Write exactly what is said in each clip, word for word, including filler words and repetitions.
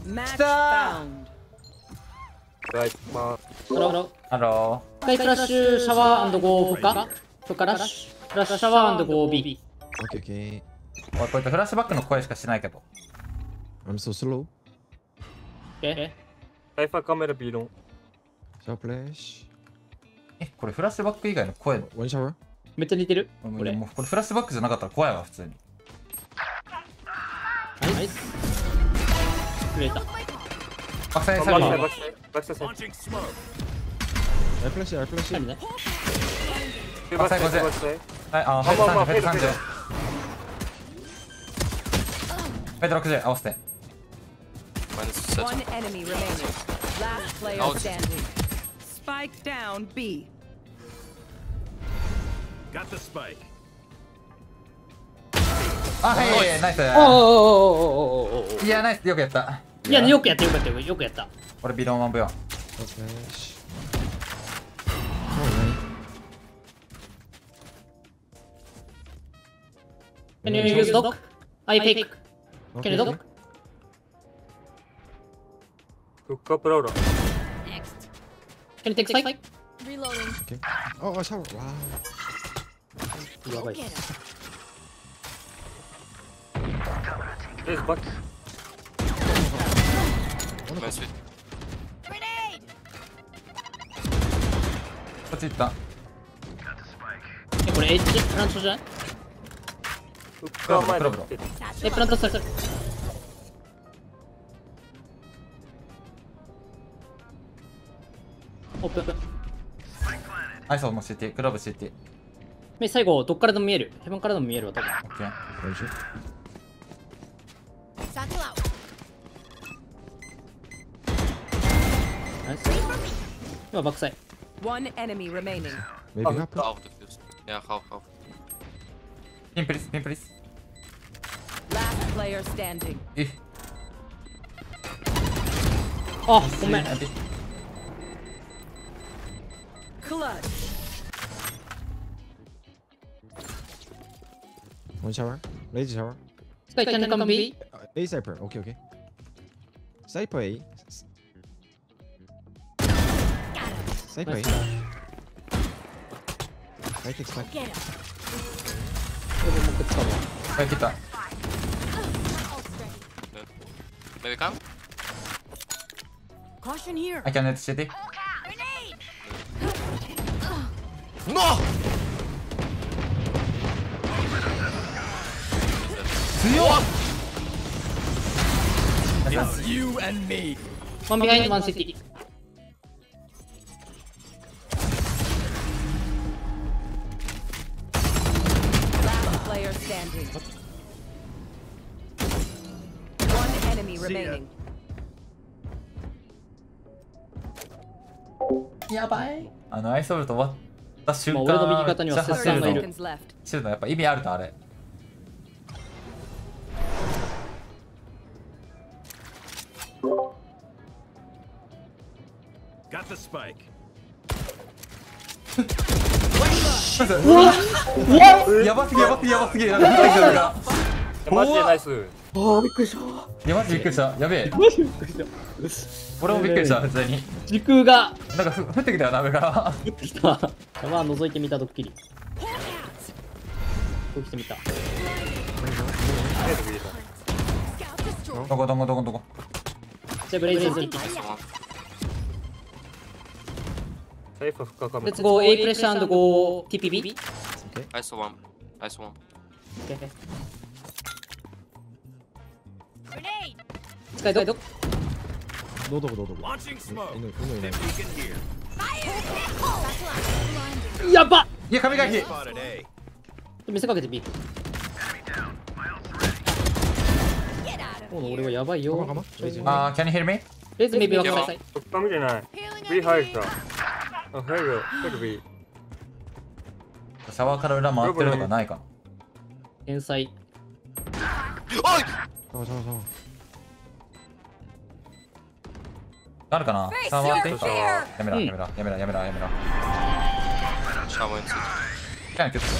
Match 来た found. はい、まハロー。 ハロ一回フラッシュシャワーゴーかそっからフラッシュフラッシュシャワーゴー B。 Okay, okay. ー。おい、こいつフラッシュバックの声しかしないけど。 I'm so slow. えあ、サイファーカメラ B の。 Shower flash. え、これフラッシュバック以外の声。 One shower. めっちゃ似てるここれ。 れもうこれフラッシュバックじゃなかったら怖いわ、普通に。 ナイス。くれた。 バックサイドサイド。 バックサイド、バックサイド、バックサイド。 Air flash, air flash. 何ねバックサイド、バックサイド。 はい、あ、フェイトさんじゅう、フェイトさんじゅう。フェイトろくじゅう、合わせて。 One enemy remaining. Last player Out. standing. Spike down B. Got the spike. あ、はいはいはい、ナイス。 おーおーおーおーおーおー。 いや、ナイス、よくやった。 いや、よくやったよくやったよくやった。 俺ビロンワンブヨン。 Air flash. Oh, Can you use dock? I pick. nice. Can you dock? フックアップラウラ。 Can you take spike? Okay. Oh, oh, shower. Wow. やばい。 レイズバック。 Nice hit. こっち行った。 え、これ H プラントじゃないフックアップ前で来てる。 え、プラントされてる。オープン。 アイソーも シーティー、クローブ シーティー。 め最後、どっからでも見える。ヘブンからでも見えるわ、多分。 オッケー。 One shoot. ナイス。今、バックサイ。 One enemy remaining. Maybe Oh. up. Half defused. Yeah, half, half. ピンプリス、ピンプリス。 Last player standing. え、 あ、ごめん。 Clutch. One shower. Lazy shower. スカイ、キャンカム B? Uh, A sniper. Okay, okay. Sniper A. Sniper A. I take spike. これでもう使うわ。 はい、切った。 Maybe come? Caution here. あ、キャンネット シーティー。 No! 強っ。 You and me. ワンビハインドワンシティ。 Last player standing. One enemy remaining. やばい。あの、アイソルト終わった瞬間、 まあ俺の右肩にはめっちゃ走る切断がいるの。 Seconds left. 走るのやっぱ意味あるのあれ。 Got the spike. やばすぎやばすぎやばすぎ。なんか見た人が。 マジでナイス。 いや、マジびっくりした。やべえ。俺もびっくりした、普通に。 時空がなんかふ降ってきたよな、上から。 降ってきた。まあ、覗いてみたドッキリ。こうしてみた。 レイズ B だ。 どこどこどこどこ。 じゃあ、ブレイズズ。 Nice one. サイファーフックアップカメラ。 Let's go A プレッシャー and go T P B. I saw one. I saw one. Okay. 使いどこどうどこどうどこ。 Launching smoke. いないいないいない。 Beacon here. やばっいや、神回避。 Spotted A. 見せかけて B。おう俺はやばいよ。 かまかまレイジあー、can you hear me? レイズメビーはください。 フックア見てない。B 入った。あ、入る。入る B。 シャワーから裏回ってるとかないかな。 天才。 おいそうそうそう。 あるかな。シャワーっていいか。やめろうんやめろやめろやめろやめろ。 Shower in city. キャンキュッ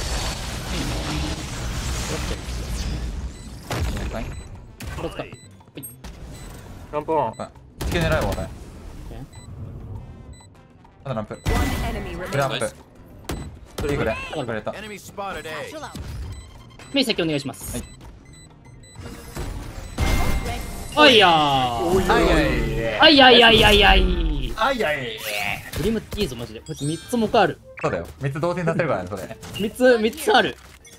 と。はい。 これ使う。 ランプオン。 地球狙えば俺。 オッケーまだランプ。 One enemy クラ remaining. ンプ。いいくれ。くれた。 メイ先お願いしますはいあいやーはいはいあいやいやいやいやいはいはいグリムいいぞマジでこいつみっつもかあるそうだよ。みっつ同点させるからね、それ。 みっつみっつある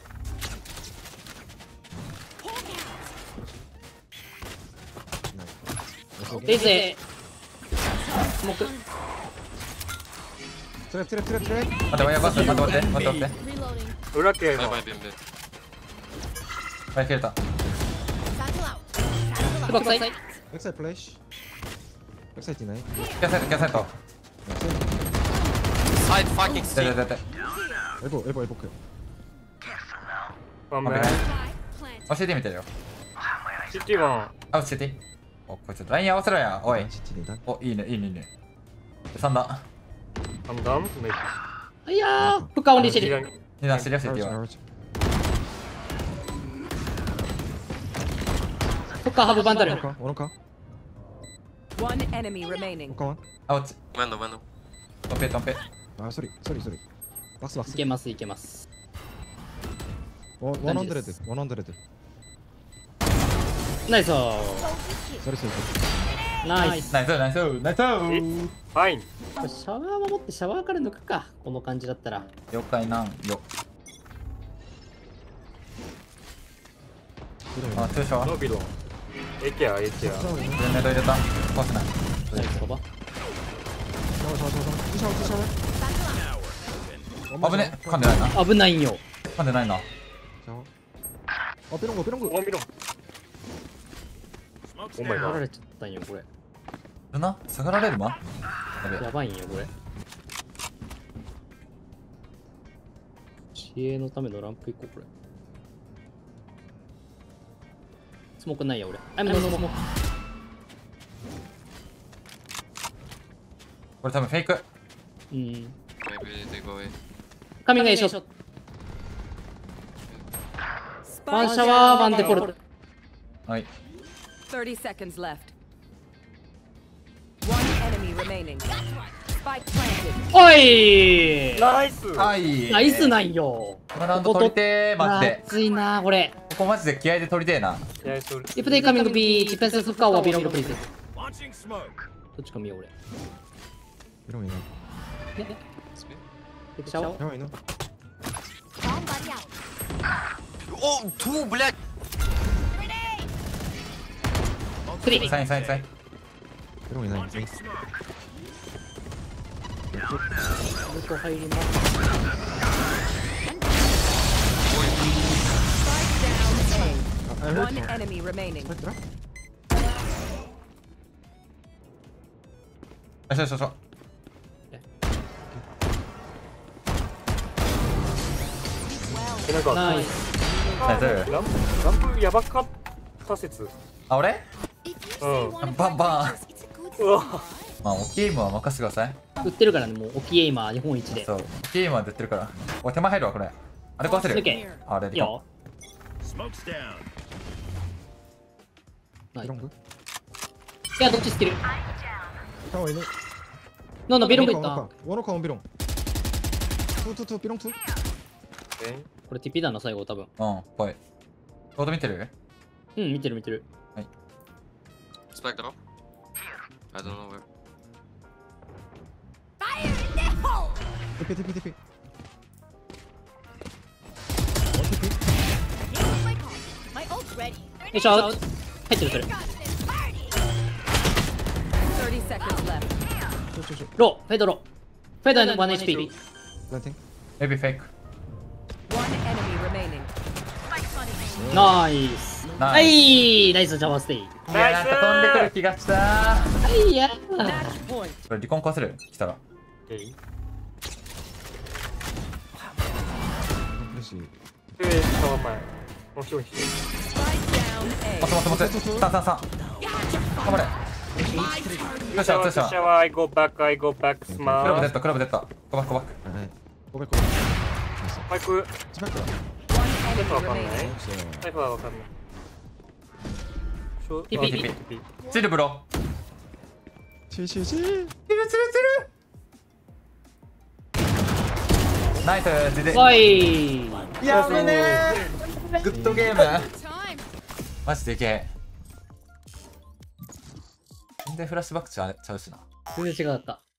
レイゼスモークトレップトレップトレップトレップ。 待って、ワイヤーバス。待って待って、待って待って。 裏系の。 バイバイビンビン。 ワイヤー切れた。 バックサイバックサイドフラッシュ。バックサイドいない。 キャサイト、キャサイト。 Side fucking 出て C. 出て。 エボエボエボク。 ワンメン。 教えてみてるよ。 シティワン。 あ、教えて。お、こいつライン合わせろや。おい。 チッチにだ。 お、いいね、いいね、いいね。さんだ。 アンダムメイあいやーフッカーオンリーシェリーにだ、シリアスティは。 フッカーハブバンダルオノカオノカ One enemy remaining. オカワン。 あ、落ち。 Window, window. トンペ、トンペ。 あ、ソリソリソリ。バスバスい。けますいけますワンワンハンドレッド。ワンハンドレッド。 ナイスソリソリソナイスナイス、ナイス、ナイス。 ファイン。 シャワー守ってシャワーから抜くかこの感じだったら了解なんよ。あ、通称はノビロン。エケア、エケア。 リ。シャワー全メイド入れた。壊せない。 ナイスババシャワーシャワーシャワーシャワーシャワー。 危ね。噛んでないな。 危ないんよ噛んでないな。 シャワー。あ、ペロンゴペロンゴ。 ワンビロン。お前が。 取られちゃったんよこれルナ下がられるまやべえ。 やばいんよこれ知恵のためのランプいこうこれスモークないや俺あ、もうスモークこれ多分フェイク。 うん Maybe they go away. カミングエイショットワン Spike シャワーワンデコル down. はい。 thirty seconds left. One enemy remaining. Spike planted. おいナイス。 はい。 ナイスなんよこのラウンド取りてー、マジで。 熱いなこれここマジで気合で取りてーな。 いや、それ。 If they coming B, defense of Fuka or belong to please. どっちか見よう俺。 ペロンいない。 テクシャワーやばいな。 Oh, two, блядь! スリーサインサインサイン。 ペロンいない。 ルト入ります Spike down A. One enemy remaining. 入ったらよしよしよしよし。 なんか、 ナイスナイス。 ランプ、ランプやばかった説。 あ、俺うん。 バンバン。 うわ。 まあ、大きいもんは任せてください。 売ってるからねもうオキエイマー日本一でそう。大きいもんは出てるから。おい、手前入るわ、これ。あれ壊せる。 抜けあれでいいよナイスペロング。 いやどっちスキルシャワーいない。 ノーノービロングいったワノカワンビロン。トゥトゥトゥビロントゥ。 えこれ ティーピー だな最後多分うん、ぽい。コード見てるうん見てる見てる Spike drop. I don't know where. テピテピテピ。 よいしょ入ってるそれ thirty seconds left. ローフェードローフェード ワンエイチピーランティン。 エビフェイク。 One enemy remaining. ナイスナはイいナイスジャワーステイいや、なんか飛んでくる気がしたー。 はいや Match point. これ離婚壊せる来たら。 えい。 嬉しい。 えー、顔前。もう一人。 Spike down 待 A. って待って待って。さんさんさん。頑張れ。よっしゃ、よっしゃ。 シャワー、I go back, I go back, クラブスマーデッド、クラブデッド。コバックコバック。 はい。ごめんごめん。 パイク、 スパイクだ。 One タイプ enemy わかんない remaining. タイプはわかんない。 쇼. TP TP 찌르 불어 칠칠칠. 찌르 찌르 찌르 나이스 지대 わいやめねーグッドゲーム Time. マジでけえ全然フラッシュバックちゃうちゃうしな全然違かった